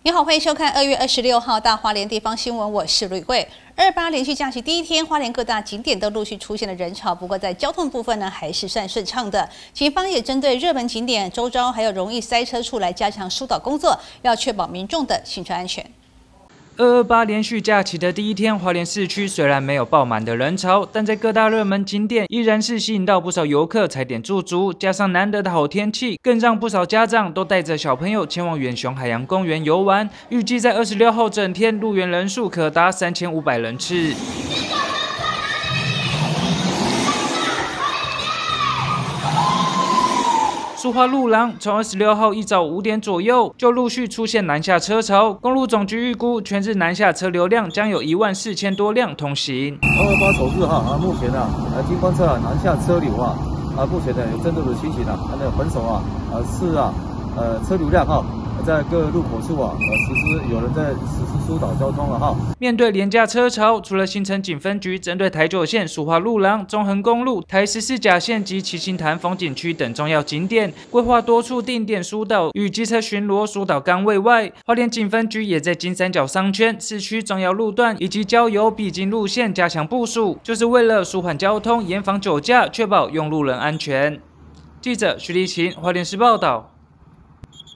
你好，欢迎收看2月26号大花莲地方新闻，我是吕慧。28连续假期第一天，花莲各大景点都陆续出现了人潮，不过在交通部分呢，还是算顺畅的。警方也针对热门景点周遭还有容易塞车处来加强疏导工作，要确保民众的行车安全。 228连续假期的第一天，花莲市区虽然没有爆满的人潮，但在各大热门景点依然是吸引到不少游客踩点驻足。加上难得的好天气，更让不少家长都带着小朋友前往远雄海洋公园游玩。预计在26号整天入园人数可达3500人次。苏花路廊从26号一早5点左右就陆续出现南下车潮，公路总局预估全日南下车流量将有14000多辆通行。 228首日目前经观测南下车流目前有针对的情形那本手车流量在各路口处有人在实施疏导交通了面对廉价车潮，除了新城警分局针对台9线苏花路廊、中横公路、台14甲线及七星潭风景区等重要景点，规划多处定点疏导与机车巡逻疏导岗位外，花莲警分局也在金三角商圈、市区重要路段以及郊游必经路线加强部署，就是为了舒缓交通、严防酒驾，确保用路人安全。记者徐立琴，花莲市报道。